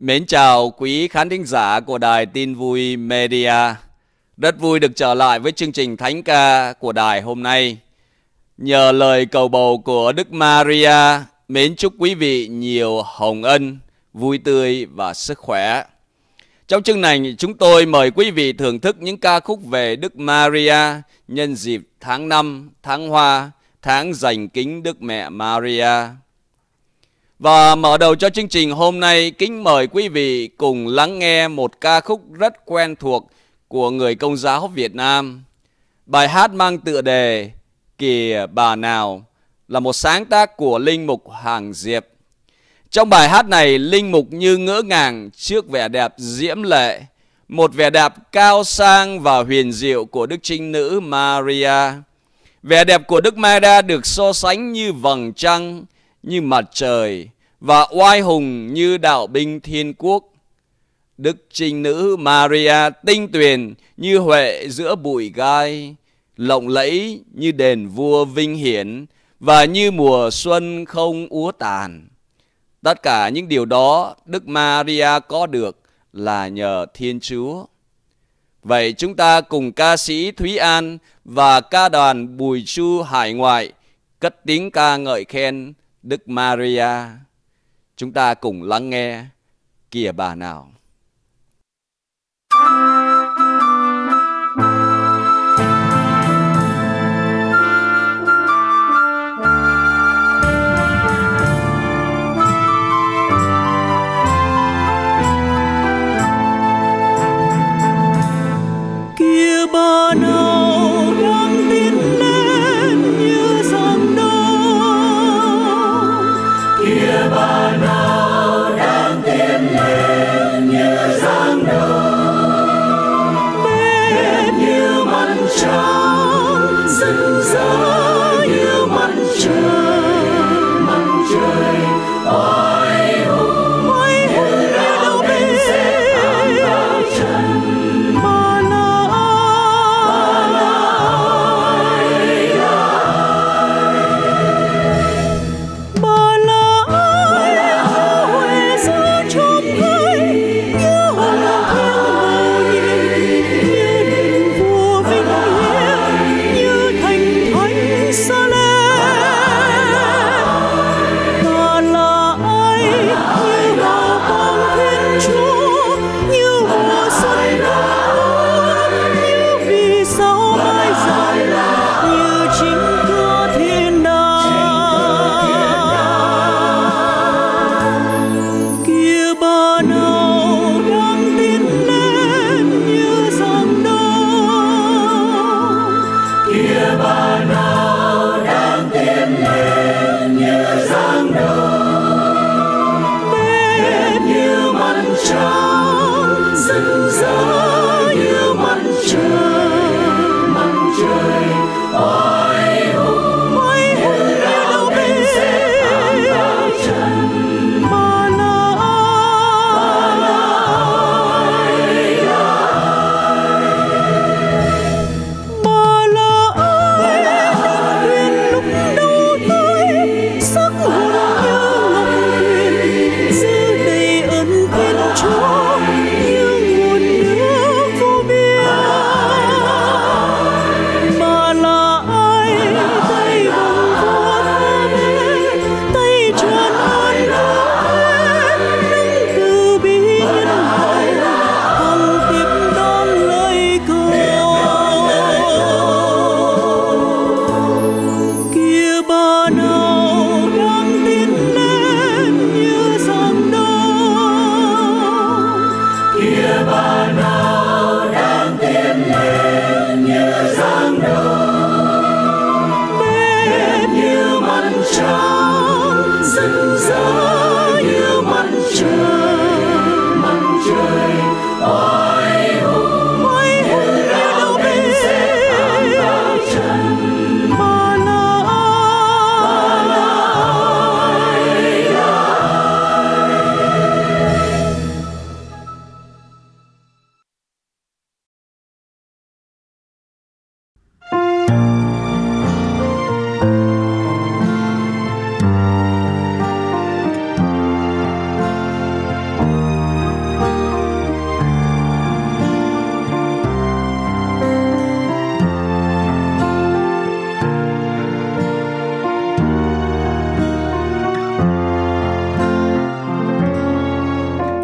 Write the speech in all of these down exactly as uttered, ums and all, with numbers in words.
Mến chào quý khán thính giả của Đài Tin Vui Media. Rất vui được trở lại với chương trình Thánh ca của đài hôm nay. Nhờ lời cầu bầu của Đức Maria, mến chúc quý vị nhiều hồng ân, vui tươi và sức khỏe. Trong chương này, chúng tôi mời quý vị thưởng thức những ca khúc về Đức Maria nhân dịp tháng năm, tháng Hoa, tháng dành kính Đức Mẹ Maria. Và mở đầu cho chương trình hôm nay, kính mời quý vị cùng lắng nghe một ca khúc rất quen thuộc của người Công giáo Việt Nam. Bài hát mang tựa đề Kìa Bà Nào là một sáng tác của Linh Mục Hàng Diệp. Trong bài hát này, Linh Mục như ngỡ ngàng trước vẻ đẹp diễm lệ, một vẻ đẹp cao sang và huyền diệu của Đức Trinh Nữ Maria. Vẻ đẹp của Đức Maria được so sánh như vầng trăng, như mặt trời và oai hùng như đạo binh thiên quốc. Đức Trinh Nữ Maria tinh tuyền như huệ giữa bụi gai, lộng lẫy như đền vua vinh hiển và như mùa xuân không úa tàn. Tất cả những điều đó Đức Maria có được là nhờ Thiên Chúa. Vậy chúng ta cùng ca sĩ Thúy An và ca đoàn Bùi Chu hải ngoại cất tiếng ca ngợi khen Đức Maria. Chúng ta cùng lắng nghe Kìa Bà Nào. Kìa bà nào đang tiến lên như dòng đông, kìa bà nào đang tiến lên như dòng đông, bên như mặt trăng rực rỡ như mặt trời, mặt trời oai hùng oai hùng như đạo binh xếp hàng vào trần. Chúa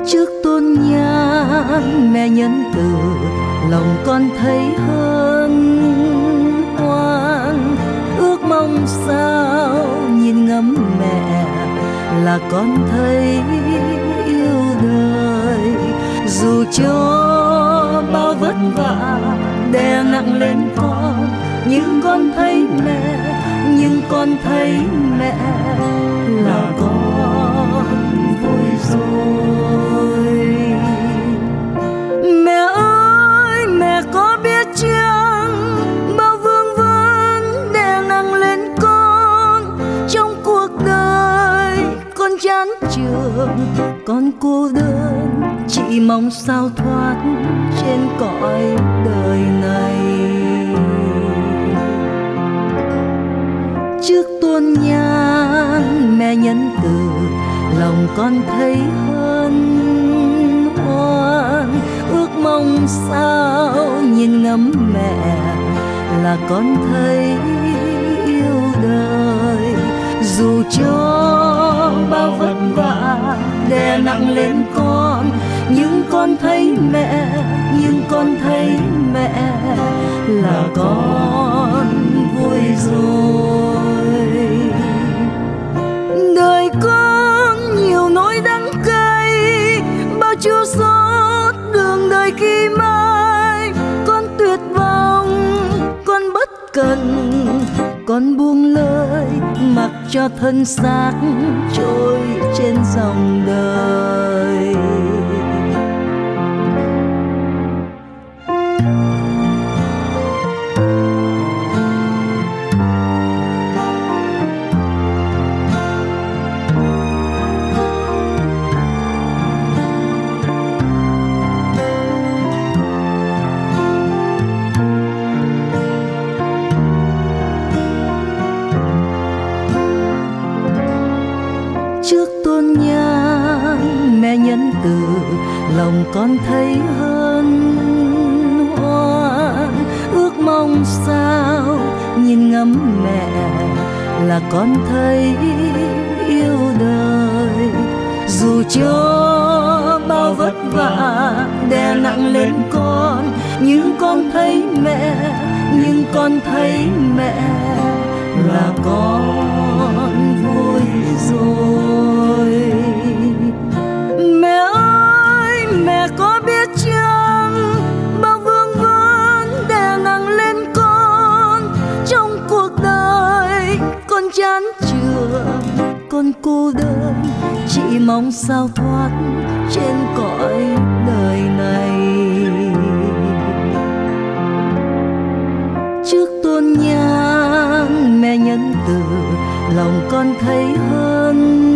Trước tôn nhan mẹ nhân từ, lòng con thấy hân hoan. Ước mong sao nhìn ngắm mẹ là con thấy yêu đời. Dù cho bao vất vả đè nặng lên con, nhưng con thấy mẹ, nhưng con thấy mẹ là con vui rồi. Mẹ ơi, mẹ có biết chăng bao vương vấn đè nặng lên con trong cuộc đời. Con chán trường, con cô đơn, chỉ mong sao thoát trên cõi đời này. Trước tôn nhan mẹ nhân từ, lòng con thấy hân hoan. Ước mong sao nhìn ngắm mẹ là con thấy yêu đời. Dù cho bao vất vả đè nặng lên con, nhưng con thấy mẹ, nhưng con thấy mẹ là con vui rồi. Đời con nhiều nỗi đắng cay, bao chua xót đường đời khi mai. Con tuyệt vọng, con bất cần, con buông lời mặc cho thân xác trôi trên dòng đời. Trước tôn nhan mẹ nhân từ, lòng con thấy hân hoan. Ước mong sao nhìn ngắm mẹ là con thấy yêu đời. Dù cho bao vất vả đè nặng lên con, nhưng con thấy mẹ, nhưng con thấy mẹ là con vui rồi. Mẹ ơi, mẹ có biết chăng bao vương vấn đè nặng lên con trong cuộc đời. Con chán trường, con cô đơn, chỉ mong sao thoát trên cõi đời này. Trước tôn nhan mẹ nhân từ, lòng con thấy hân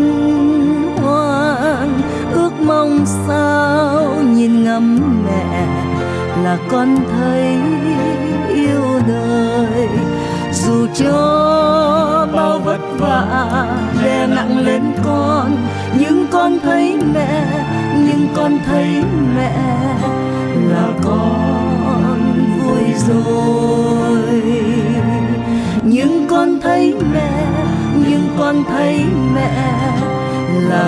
hoan. Ước mong sao nhìn ngắm mẹ là con thấy yêu đời. Dù cho bao vất vả đè nặng lên con, nhưng con thấy mẹ, nhưng con thấy mẹ là con vui rồi. Nhưng con thấy mẹ, nhưng con thấy mẹ là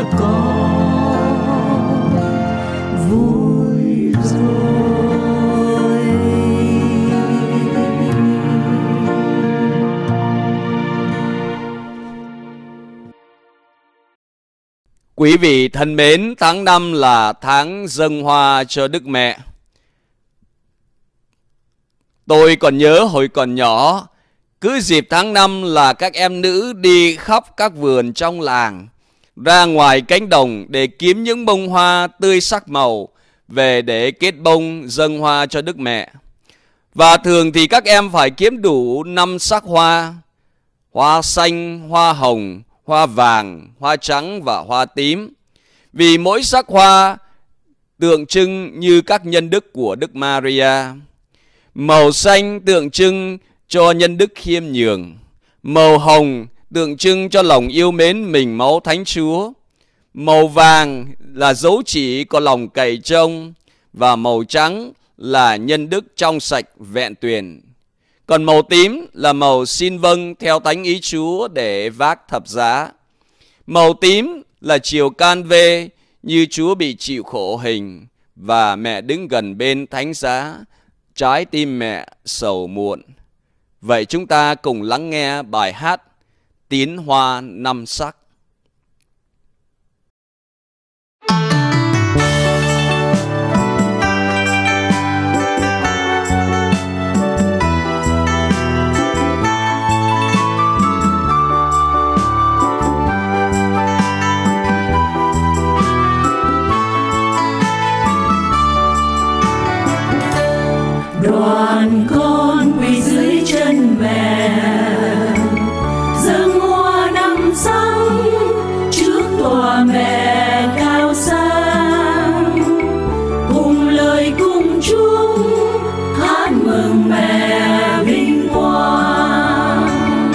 con vui rồi. Quý vị thân mến, tháng năm là tháng dâng hoa cho Đức Mẹ. Tôi còn nhớ hồi còn nhỏ, cứ dịp tháng năm là các em nữ đi khắp các vườn trong làng, ra ngoài cánh đồng để kiếm những bông hoa tươi sắc màu về để kết bông dâng hoa cho Đức Mẹ. Và thường thì các em phải kiếm đủ năm sắc hoa: hoa xanh, hoa hồng, hoa vàng, hoa trắng và hoa tím. Vì mỗi sắc hoa tượng trưng như các nhân đức của Đức Maria. Màu xanh tượng trưng cho nhân đức khiêm nhường. Màu hồng tượng trưng cho lòng yêu mến mình máu Thánh Chúa. Màu vàng là dấu chỉ có lòng cậy trông. Và màu trắng là nhân đức trong sạch vẹn tuyền. Còn màu tím là màu xin vâng theo thánh ý Chúa để vác thập giá. Màu tím là chiều can vê như Chúa bị chịu khổ hình và mẹ đứng gần bên thánh giá, trái tim mẹ sầu muộn. Vậy chúng ta cùng lắng nghe bài hát Tiến Hoa Năm Sắc. Đoàn con quỳ dưới chân mẹ, dâng hoa năm sắc trước tòa mẹ cao sang, cùng lời cùng chung hát mừng mẹ vinh quang.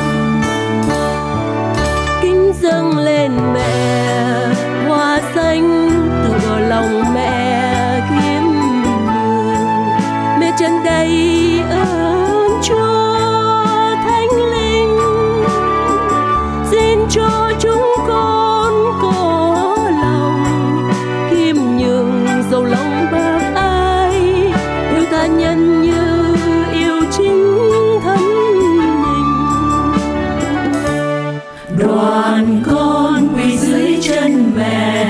Kính dâng lên mẹ hoa xanh từ lòng mẹ khiêm nhường, mẹ chân đầy ơn Chúa Thánh Linh, xin cho chúng con có lòng khiêm nhường dầu lòng bác ai, yêu tha nhân như yêu chính thân mình. Đoàn con quỳ dưới chân mẹ,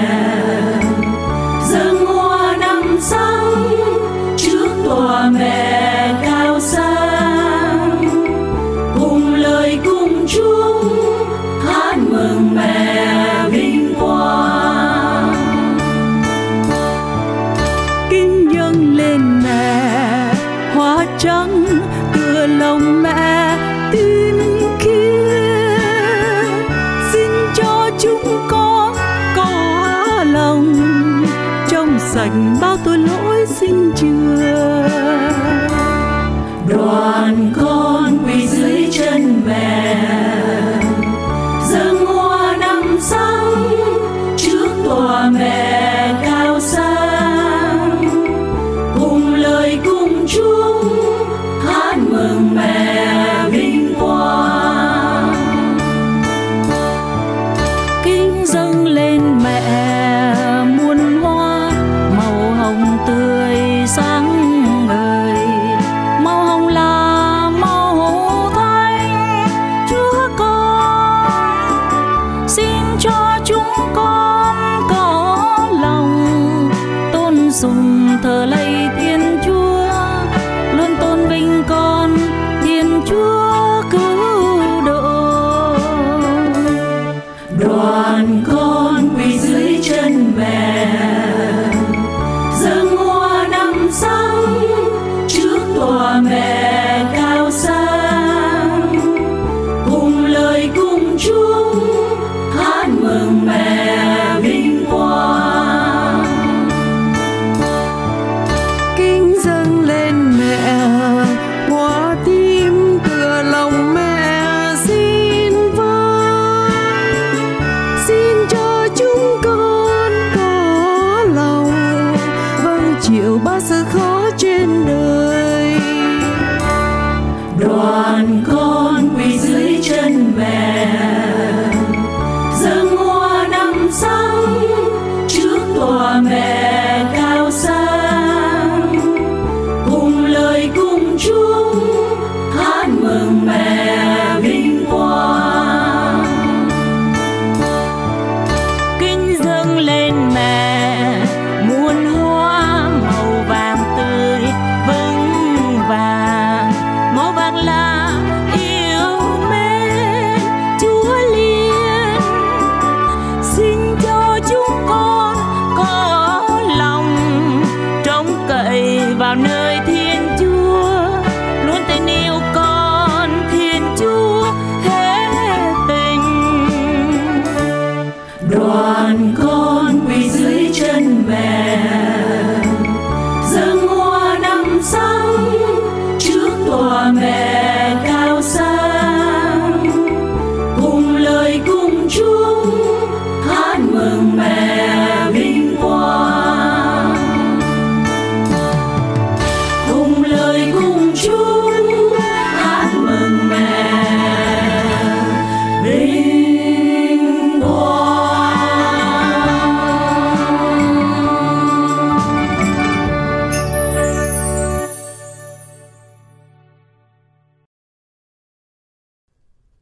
dâng hoa năm sắc trước tòa mẹ cao sang, cùng lời cùng chung hát mừng mẹ vinh quang. Kính dâng lên mẹ hoa trắng tựa lòng mẹ tin khiết, xin cho chúng con có lòng trong sạch bao tội lỗi xin chừa. Đoàn con quỳ dưới chân mẹ, dâng hoa năm sắc trước tòa mẹ cao sang, cùng lời cùng chung hát mừng mẹ vinh quang. Kính dâng lên mẹ muôn hoa màu hồng tươi sáng ngời, màu hồng là màu thanh Chúa con, xin cho chúng con có lòng tôn sùng thờ lạy Thiên Chúa, luôn tôn vinh con Thiên Chúa cứu độ. Đoàn con quỳ dưới chân mẹ, dâng hoa năm sắc trước tòa mẹ cao sang, cùng lời cùng chung hát mừng mẹ vinh quang. Kính dâng lên mẹ hoa tim tựa lòng mẹ xin vâng, xin cho chúng con có lòng vâng chịu bao sự khó trên đời. Đoàn con quỳ dưới chân mẹ, dâng hoa năm sắc trước tòa mẹ cao sang, cùng lời cùng chung hát mừng mẹ vinh quang. Kính dâng lên mẹ muôn hoa màu vàng tươi vững vàng, màu vàng là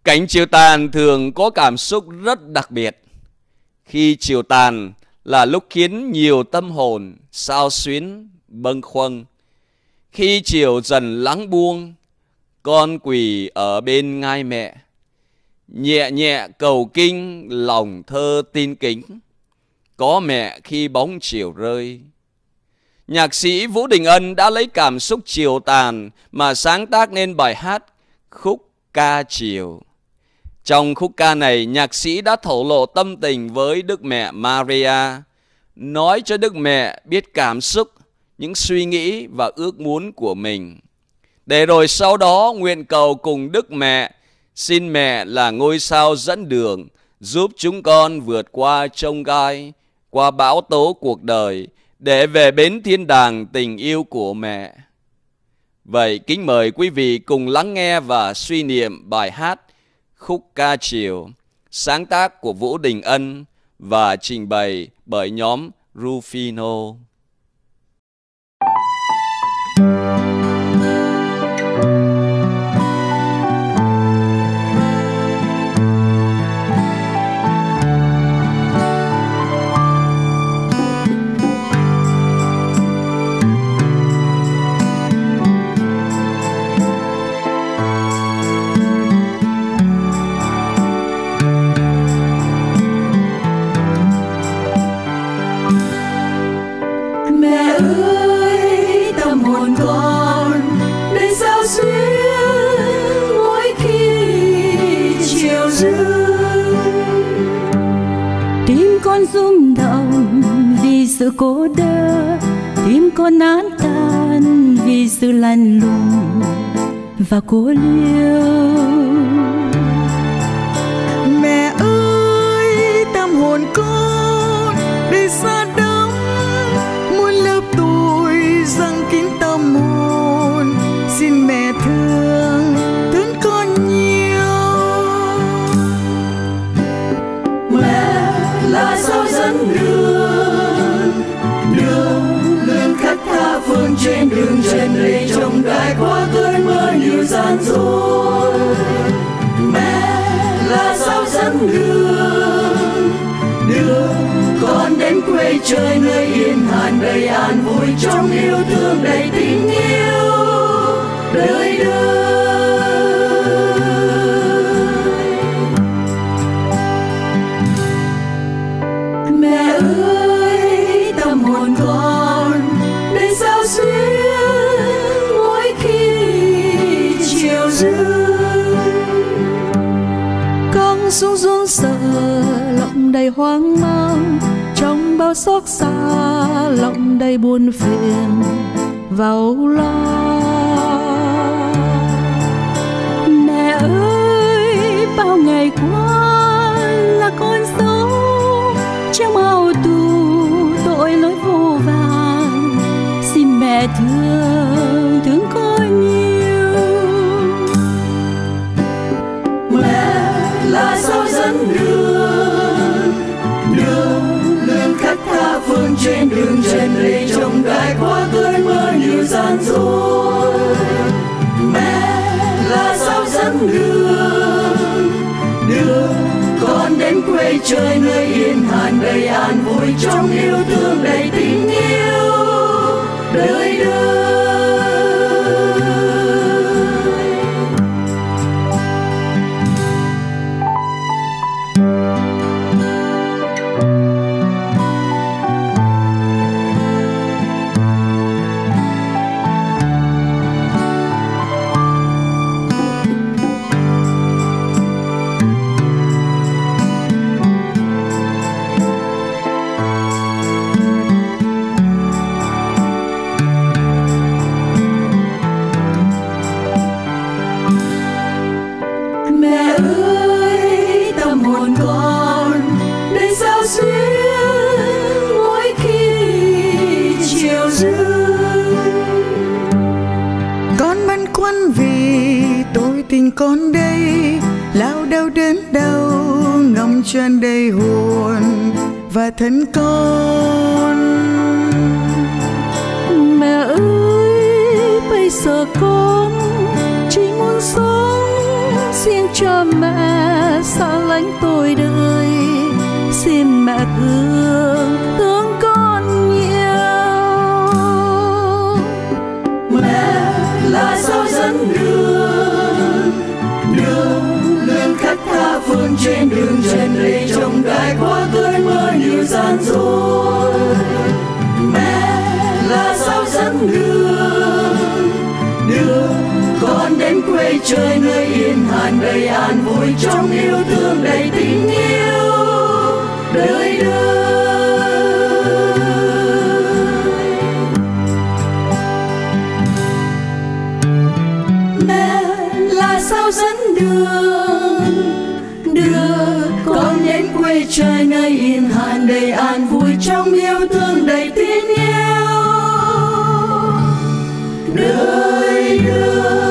Cảnh chiều tàn thường có cảm xúc rất đặc biệt. Khi chiều tàn là lúc khiến nhiều tâm hồn xao xuyến bâng khuâng. Khi chiều dần lắng buông, con quỳ ở bên ngai mẹ, nhẹ nhẹ cầu kinh lòng thơ tin kính, có mẹ khi bóng chiều rơi. Nhạc sĩ Vũ Đình Ân đã lấy cảm xúc chiều tàn mà sáng tác nên bài hát Khúc Ca Chiều. Trong khúc ca này, nhạc sĩ đã thổ lộ tâm tình với Đức Mẹ Maria, nói cho Đức Mẹ biết cảm xúc, những suy nghĩ và ước muốn của mình. Để rồi sau đó nguyện cầu cùng Đức Mẹ, xin mẹ là ngôi sao dẫn đường, giúp chúng con vượt qua chông gai, qua bão tố cuộc đời, để về bến thiên đàng tình yêu của mẹ. Vậy kính mời quý vị cùng lắng nghe và suy niệm bài hát Khúc Ca Chiều, sáng tác của Vũ Đình Ân và trình bày bởi nhóm Rufino. Rung động vì sự cô đơn, tim con nát tan vì sự lạnh lùng và cô liêu. Mẹ ơi, tâm hồn con đầy xa đắm, muôn lớp tuổi răng kín tâm hồn, xin mẹ thương thương con nhiều. Mẹ là sao dẫn đường, đường luôn khắc tha phương trên đường trần đầy trông gai qua cơn mưa nhiều gian dối. Mẹ là sao dẫn đường, đường con đến quê trời nơi yên hàn đầy an vui trong yêu thương đầy tình yêu đời đời. Mẹ ơi, tâm hồn con đầy sao xuyến mỗi khi chiều rơi. Con run run sợ, lòng đầy hoang mang, trong bao xót xa, lòng đầy buồn phiền và âu lo. Mẹ ơi, bao ngày qua là con sống trong ao tù tội lỗi vô vàn, xin mẹ thương thương con nhiều. Mẹ là sao dẫn đường, đường luôn khắc tha phương trên đường trần đầy trông gai qua cơn mưa nhiều gian dối. Mẹ là sao dẫn đường, đường con đến quê trời nơi yên hàn đầy an vui trong yêu thương đầy tình yêu đời đời. Tình con đây lao đao đến đâu, ngóng tràn đầy hồn và thân con. Mẹ ơi, bây giờ con chỉ muốn sống riêng cho mẹ, dẫn đường, đưa con đến quê trời nơi yên hàn đầy an vui trong yêu thương đầy tình yêu đời đời. Mẹ là sao dẫn đường, đưa con đến quê trời nơi yên hàn đầy an vui trong yêu thương đầy tin yêu đời đời.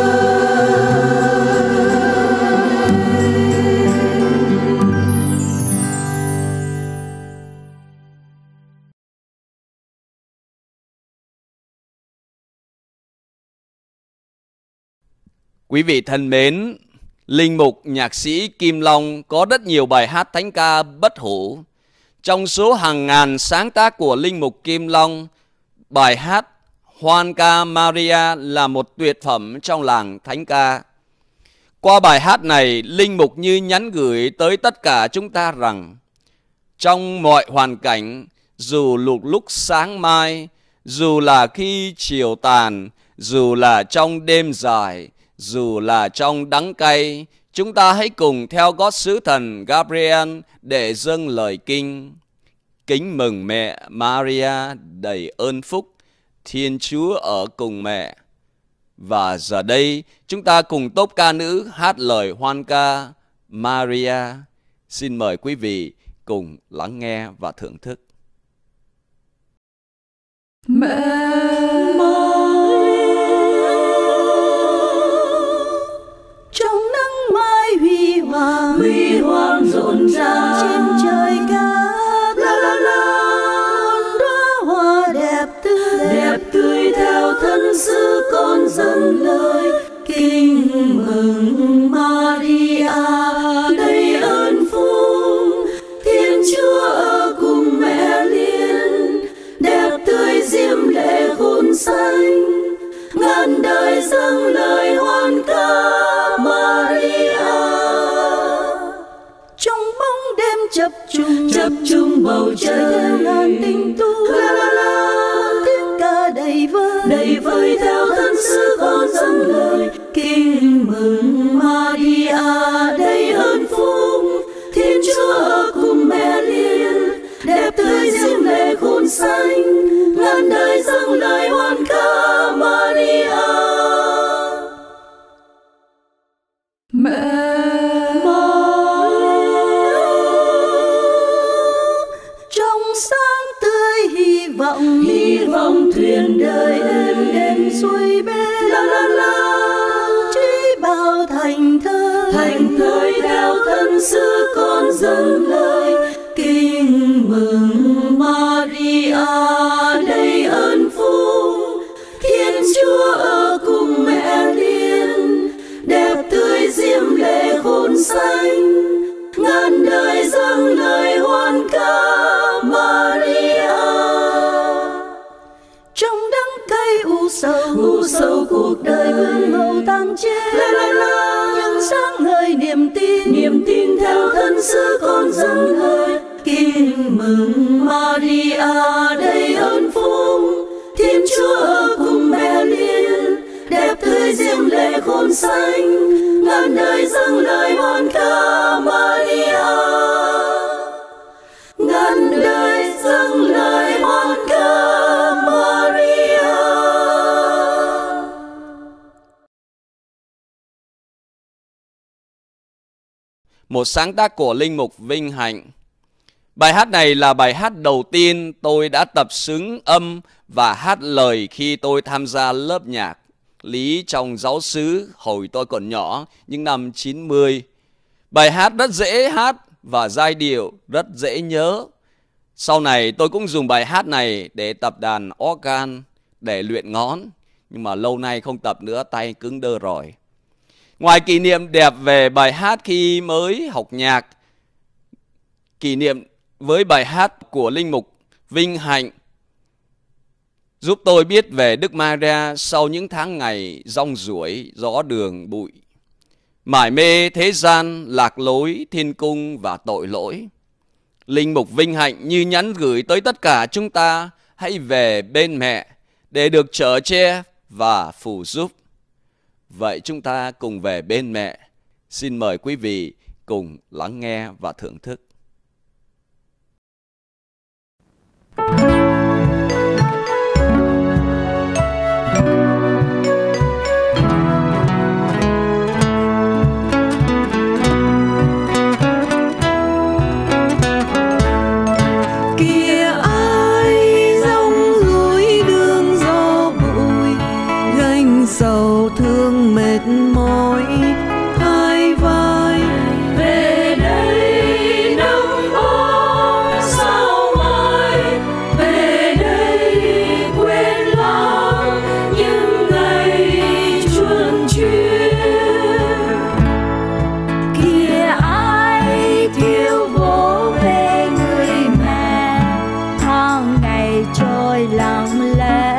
Quý vị thân mến, linh mục nhạc sĩ Kim Long có rất nhiều bài hát thánh ca bất hủ. Trong số hàng ngàn sáng tác của linh mục Kim Long, bài hát Hoan ca Maria là một tuyệt phẩm trong làng thánh ca. Qua bài hát này, linh mục như nhắn gửi tới tất cả chúng ta rằng trong mọi hoàn cảnh, dù lục lúc sáng mai, dù là khi chiều tàn, dù là trong đêm dài, dù là trong đắng cay, chúng ta hãy cùng theo gót sứ thần Gabriel để dâng lời kinh. Kính mừng mẹ Maria đầy ơn phúc, Thiên Chúa ở cùng mẹ. Và giờ đây chúng ta cùng tốp ca nữ hát lời hoan ca Maria. Xin mời quý vị cùng lắng nghe và thưởng thức. Mẹ trong nắng mai huy hoàng, huy hoàng rộn ràng trên trời cát, la la la, đóa hoa đẹp tươi, đẹp tươi theo thân sứ con dâng lời kinh mừng Maria đầy ơn phúc, Thiên Chúa ở cùng mẹ liên, đẹp tươi diêm lệ khôn xanh, ngàn đời dâng lời hoan ca Maria. Trong bóng đêm chập trùng, chập trùng bầu trời theo ngàn tình tu, la la la, tiếng ca đầy vơi, đầy vơi theo thân sứ con dâng lời kinh mừng Maria đầy ơn phúc, Thiên Chúa ở cùng mẹ liên, đẹp tươi diêm lệ khôn xanh, ngàn đời dâng lời hoan ca Maria. Mẹ trong sáng tươi hy vọng, hy vọng thuyền đời êm đềm xuôi bên, la la la, trí bao thành thơi, thành thơi theo thân sứ con dâng lời kinh mừng Maria đầy ơn phúc, Thiên Chúa ở cùng mẹ liên, đẹp tươi diêm lệ khôn xanh, ngàn đời dâng lời hoan ca Maria. Trong đắng cay u sầu, u sầu cuộc đời vương màu tan chết, la la la, nhưng sáng ngời niềm tin, niềm tin theo thân sứ con dâng lời kinh mừng Maria đầy ơn phúc, Thiên Chúa ở cùng mẹ liên, đẹp tươi diêm lệ khôn xanh, ngàn đời dâng lời hoan ca Maria, ngàn đời dâng lời hoan ca Maria. Một sáng tác của linh mục Vinh Hạnh. Bài hát này là bài hát đầu tiên tôi đã tập xướng âm và hát lời khi tôi tham gia lớp nhạc lý trong giáo xứ hồi tôi còn nhỏ, những năm chín mươi. Bài hát rất dễ hát và giai điệu rất dễ nhớ. Sau này tôi cũng dùng bài hát này để tập đàn organ, để luyện ngón. Nhưng mà lâu nay không tập nữa, tay cứng đơ rồi. Ngoài kỷ niệm đẹp về bài hát khi mới học nhạc, kỷ niệm với bài hát của linh mục Vinh Hạnh giúp tôi biết về Đức Maria sau những tháng ngày rong ruổi, gió đường bụi, mải mê thế gian, lạc lối, thiên cung và tội lỗi. Linh mục Vinh Hạnh như nhắn gửi tới tất cả chúng ta, hãy về bên mẹ để được chở che và phù giúp. Vậy chúng ta cùng về bên mẹ. Xin mời quý vị cùng lắng nghe và thưởng thức. Sầu thương mệt mỏi hai vai, về đây nắng ấm sao mai, về đây quên lãng những ngày chuồn chuyên. Kìa ai thiếu vỗ về người mẹ, tháng ngày trôi lặng lẽ.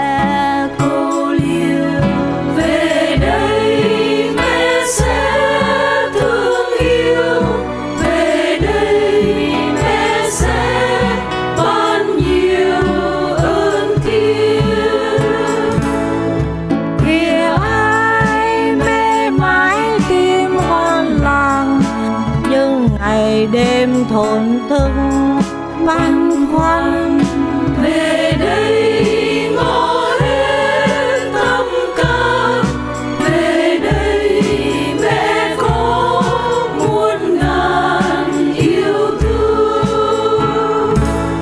Đêm thổn thức băn khoăn, về đây ngõ hết tâm can, về đây mẹ có muôn ngàn yêu thương.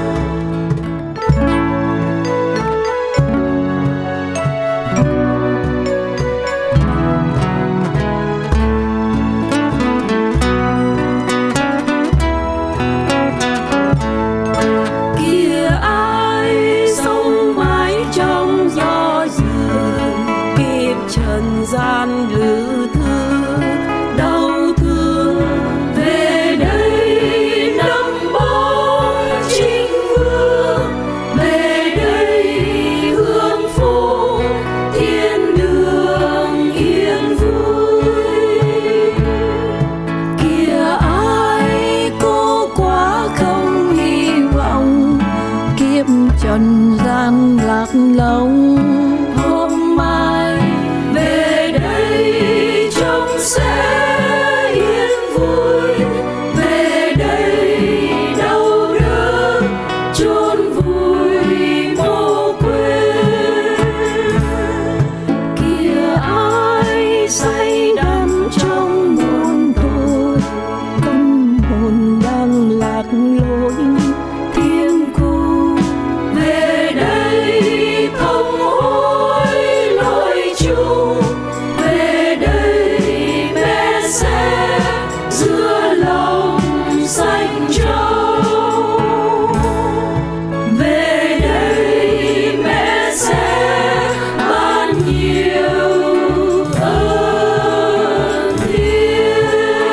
Trần gian lữ thư đau thương, về đây nắm bóng chính vương, về đây hương phố thiên đường yên vui. Kìa ai cô quá không hy vọng, kiếp trần gian lạc lõng hôm mai. Về đây trông sẽ yên vui, về đây đau đớn chôn vùi mồ quên. Kìa ai say đắm trong muôn thôi, tâm hồn đang lạc lối thiên cung. Về đây thống hối lỗi chung, về đây mẹ sẽ giữa lòng xanh trong. Về đây mẹ sẽ ban nhiều ơn thiêng.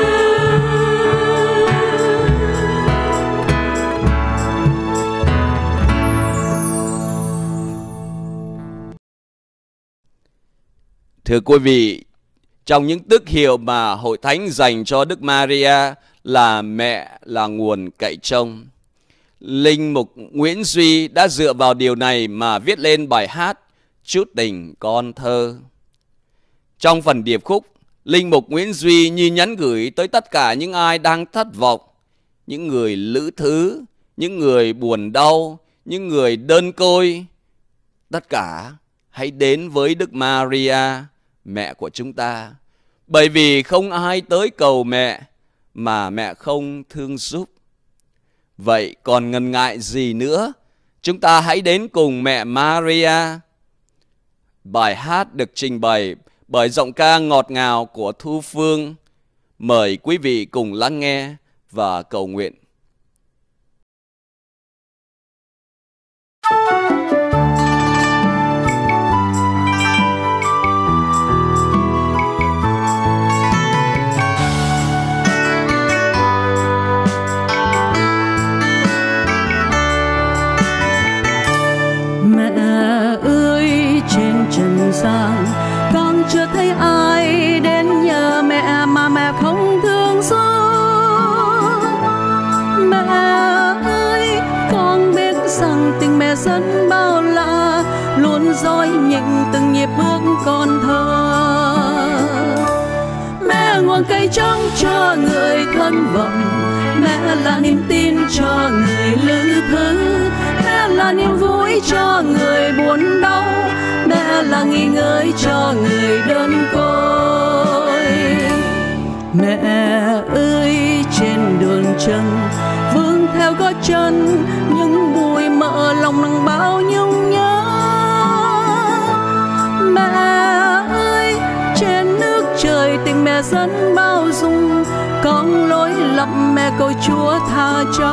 Thưa quý vị, trong những tước hiệu mà Hội Thánh dành cho Đức Maria là mẹ, là nguồn cậy trông, Linh mục Nguyễn Duy đã dựa vào điều này mà viết lên bài hát Chút tình con thơ. Trong phần điệp khúc, Linh mục Nguyễn Duy như nhắn gửi tới tất cả những ai đang thất vọng, những người lữ thứ, những người buồn đau, những người đơn côi. Tất cả hãy đến với Đức Maria, mẹ của chúng ta, bởi vì không ai tới cầu mẹ mà mẹ không thương giúp. Vậy còn ngần ngại gì nữa? Chúng ta hãy đến cùng mẹ Maria. Bài hát được trình bày bởi giọng ca ngọt ngào của Thu Phương. Mời quý vị cùng lắng nghe và cầu nguyện. Mẹ ơi, trên trần gian con chưa thấy ai đến nhờ mẹ mà mẹ không thương xót. Mẹ ơi, con biết rằng tình mẹ rất bao la, luôn luôn dõi nhịn từng nhịp bước con thơ. Mẹ nguồn cây trắng cho người thân vọng, mẹ là niềm tin cho người lữ thứ, mẹ là niềm vui cho người buồn đau, mẹ là nghỉ ngơi cho người đơn côi. Mẹ ơi trên đường chân vướng theo gót chân, những bụi mỡ lòng nặng bao nhung nhớ. Mẹ ơi trên nước trời tình mẹ dẫn bao dung, con lỗi lầm mẹ cầu Chúa tha cho.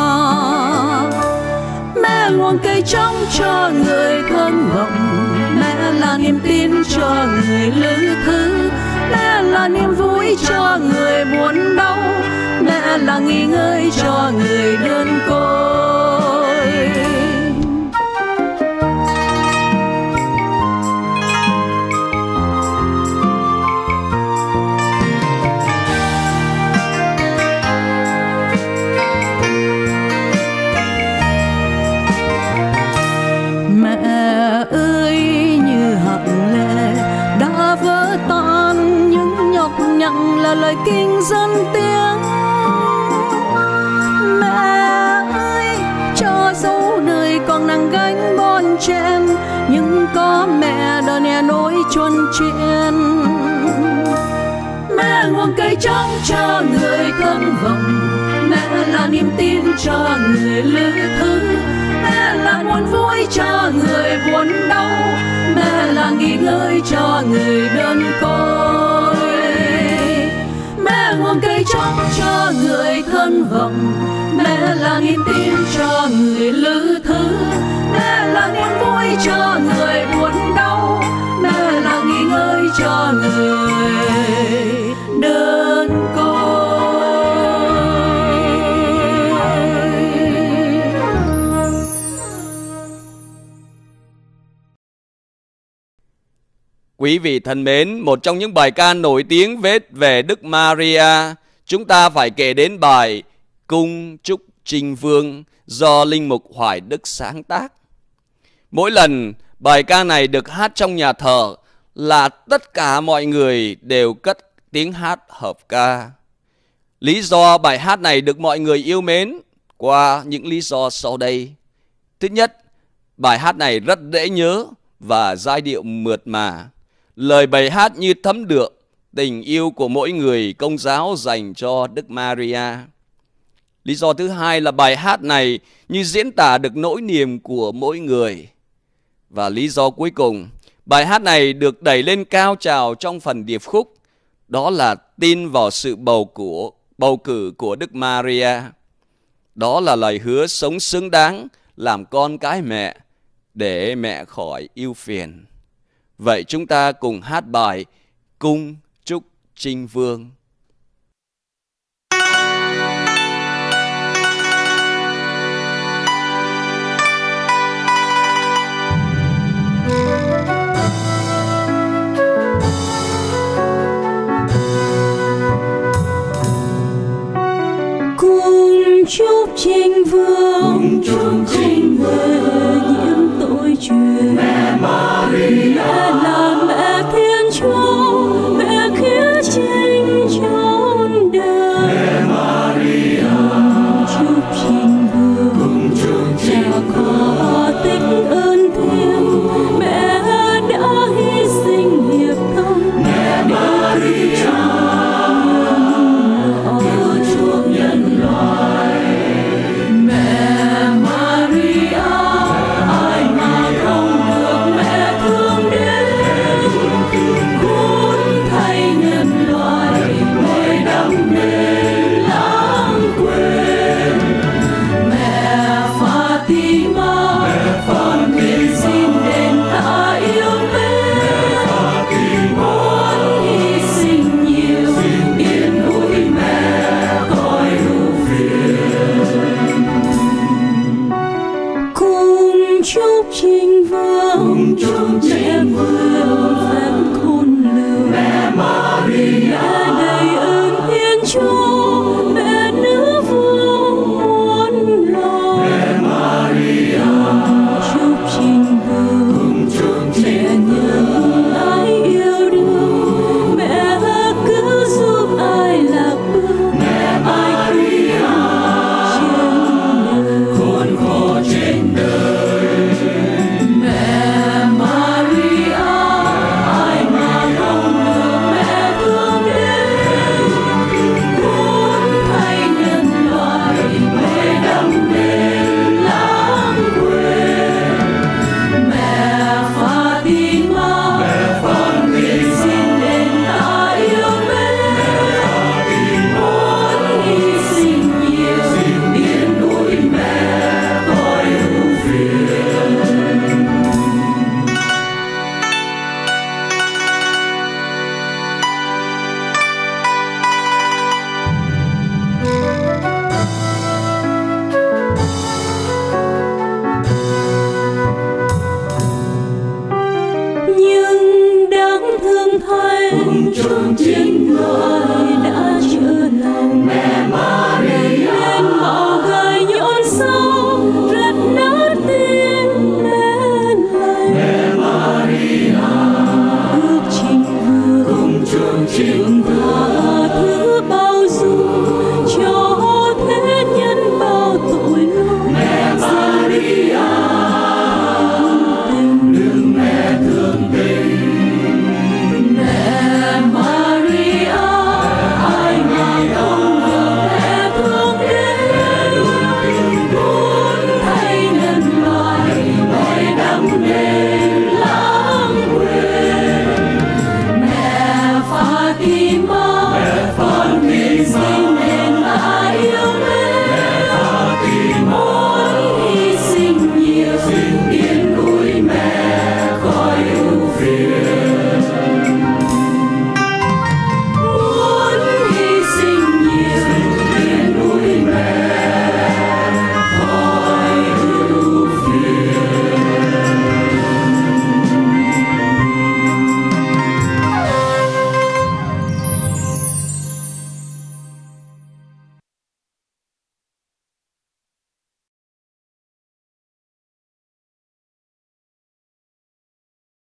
Mẹ nguồn cây trong cho người thương vọng, mẹ là niềm tin cho người lữ thứ, mẹ là niềm vui cho người buồn đau, mẹ là nghỉ ngơi cho người đơn côi. Mẹ ơi như hạt lệ đã vỡ tan, những nhọc nhằn là lời kinh dân tiếng. Mẹ ơi cho dấu đời còn nặng gánh bon chen, nhưng có mẹ đỡ nè nỗi chuân chuyện. Mẹ nguồn cây trắng cho người thân vọng, mẹ là niềm tin cho người lữ thứ, mẹ là nguồn vui cho người buồn đau, mẹ là nghỉ ngơi cho người đơn côi. Mẹ nguồn cây trắng cho người thân vọng, mẹ là niềm tin cho người lữ thứ, mẹ là niềm vui cho người buồn đau, mẹ là nghỉ ngơi cho người đơn côi. Quý vị thân mến, một trong những bài ca nổi tiếng viết về Đức Maria, chúng ta phải kể đến bài Cung Trúc Trinh Vương do Linh mục Hoài Đức sáng tác. Mỗi lần bài ca này được hát trong nhà thờ là tất cả mọi người đều cất tiếng hát hợp ca. Lý do bài hát này được mọi người yêu mến qua những lý do sau đây. Thứ nhất, bài hát này rất dễ nhớ và giai điệu mượt mà. Lời bài hát như thấm được tình yêu của mỗi người Công giáo dành cho Đức Maria. Lý do thứ hai là bài hát này như diễn tả được nỗi niềm của mỗi người. Và lý do cuối cùng, bài hát này được đẩy lên cao trào trong phần điệp khúc, đó là tin vào sự bầu, của, bầu cử của Đức Maria. Đó là lời hứa sống xứng đáng làm con cái mẹ, để mẹ khỏi ưu phiền. Vậy chúng ta cùng hát bài Cung Trúc Trinh Vương. Cung Trúc Trinh Vương, Trúc Trinh Vương nhiễm tội truyền. Mẹ Maria là mẹ Thiên Chúa, mẹ khiến tranh chốn đời. Mẹ Maria, Trúc Trinh Vương, cha có tích ơn thiêng, mẹ đã hy sinh hiệp thông. Mẹ Maria, ở chuộc nhân loại. Mẹ Maria, ai mà không trong chiến